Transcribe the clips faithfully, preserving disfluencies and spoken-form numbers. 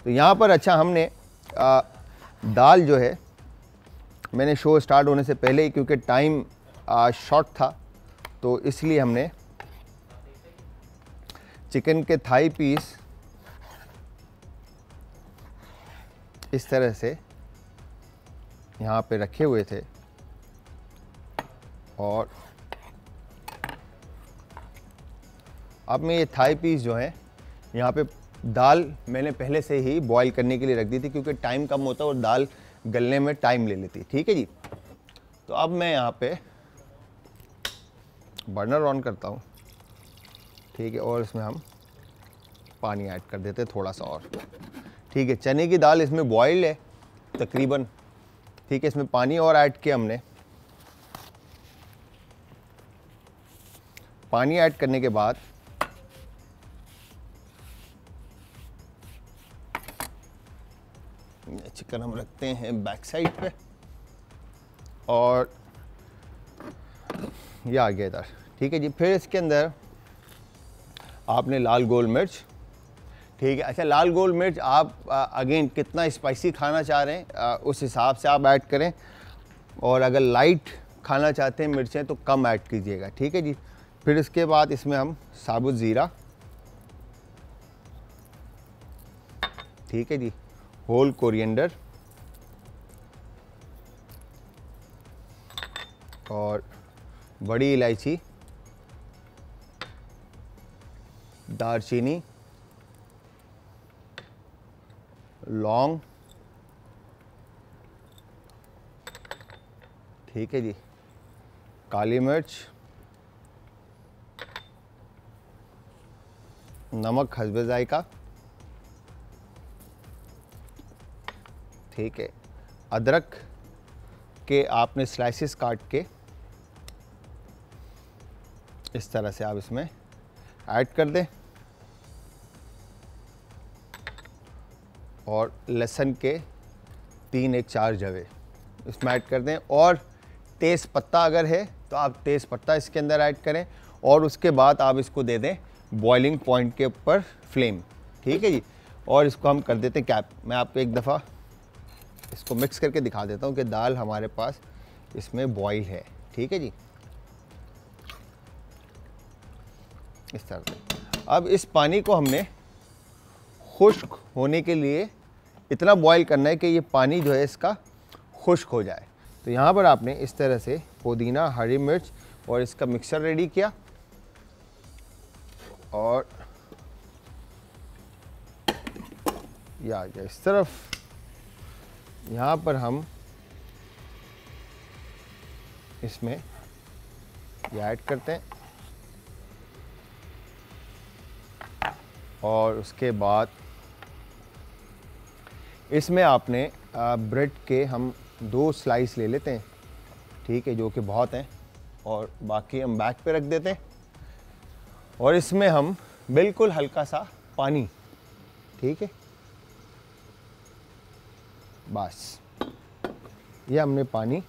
तो यहाँ पर अच्छा हमने आ, दाल जो है, मैंने शो स्टार्ट होने से पहले ही, क्योंकि टाइम शॉर्ट था, तो इसलिए हमने चिकन के थाई पीस इस तरह से यहाँ पे रखे हुए थे, और अब मैं ये थाई पीस जो है यहाँ पे, दाल मैंने पहले से ही बॉईल करने के लिए रख दी थी, क्योंकि टाइम कम होता है और दाल गलने में टाइम ले लेती। ठीक है जी। तो अब मैं यहाँ पे बर्नर ऑन करता हूँ। ठीक है, और इसमें हम पानी ऐड कर देते हैं थोड़ा सा और। ठीक है, चने की दाल इसमें बॉइल्ड है तकरीबन। ठीक है, इसमें पानी और ऐड किया हमने। पानी ऐड करने के बाद चिकन हम रखते हैं बैक साइड पे, और ये आ गया इधर। ठीक है जी। फिर इसके अंदर आपने लाल गोल मिर्च, ठीक है, अच्छा लाल गोल मिर्च आप अगेन कितना स्पाइसी खाना चाह रहे हैं आ, उस हिसाब से आप ऐड करें, और अगर लाइट खाना चाहते हैं मिर्चें तो कम ऐड कीजिएगा। ठीक है जी। फिर इसके बाद इसमें हम साबुत ज़ीरा, ठीक है जी, होल कोरिएंडर और बड़ी इलायची, दालचीनी, लौंग, ठीक है जी, काली मिर्च, नमक हस्बे जायका, ठीक है, अदरक के आपने स्लाइसेस काट के इस तरह से आप इसमें ऐड कर दें, और लहसुन के तीन एक चार जवे इसमें ऐड कर दें, और तेज़ पत्ता अगर है तो आप तेज़ पत्ता इसके अंदर ऐड करें, और उसके बाद आप इसको दे दें बॉइलिंग पॉइंट के ऊपर फ्लेम। ठीक है जी। और इसको हम कर देते हैं कैप। मैं आपको एक दफ़ा इसको मिक्स करके दिखा देता हूँ कि दाल हमारे पास इसमें बॉईल है। ठीक है जी, इस तरह से। अब इस पानी को हमने खुश्क होने के लिए इतना बॉईल करना है कि ये पानी जो है इसका खुश्क हो जाए। तो यहाँ पर आपने इस तरह से पुदीना, हरी मिर्च और इसका मिक्सर रेडी किया, और ये आ गया इस तरफ। यहाँ पर हम इसमें ये ऐड करते हैं, और उसके बाद इसमें आपने ब्रेड के हम दो स्लाइस ले लेते हैं। ठीक है, जो कि बहुत हैं, और बाकी हम बैक पे रख देते हैं, और इसमें हम बिल्कुल हल्का सा पानी, ठीक है, बस ये हमने पानी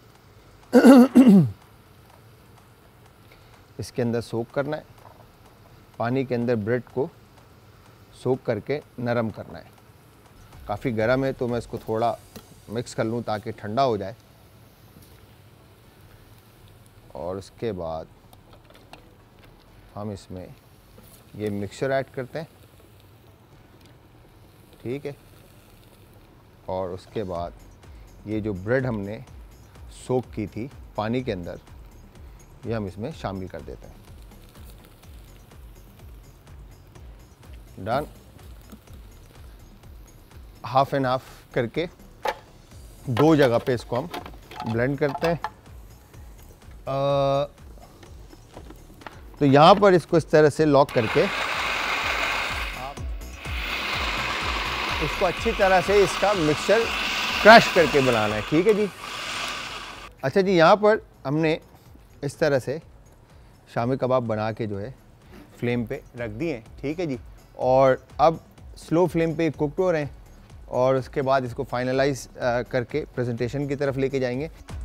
इसके अंदर सोक करना है। पानी के अंदर ब्रेड को सोक करके नरम करना है। काफ़ी गर्म है तो मैं इसको थोड़ा मिक्स कर लूँ ताकि ठंडा हो जाए, और उसके बाद हम इसमें ये मिक्सचर ऐड करते हैं। ठीक है, और उसके बाद ये जो ब्रेड हमने सोक की थी पानी के अंदर, ये हम इसमें शामिल कर देते हैं। डन। हाफ एंड हाफ करके दो जगह पे इसको हम ब्लेंड करते हैं। आ, तो यहाँ पर इसको इस तरह से लॉक करके आप इसको अच्छी तरह से इसका मिक्सचर क्रश करके बनाना है। ठीक है जी। अच्छा जी, यहाँ पर हमने इस तरह से शामी कबाब बना के जो है फ्लेम पे रख दिए। ठीक है जी, और अब स्लो फ्लेम पे कुकड हो रहे हैं, और उसके बाद इसको फाइनलाइज करके प्रेजेंटेशन की तरफ लेके जाएंगे।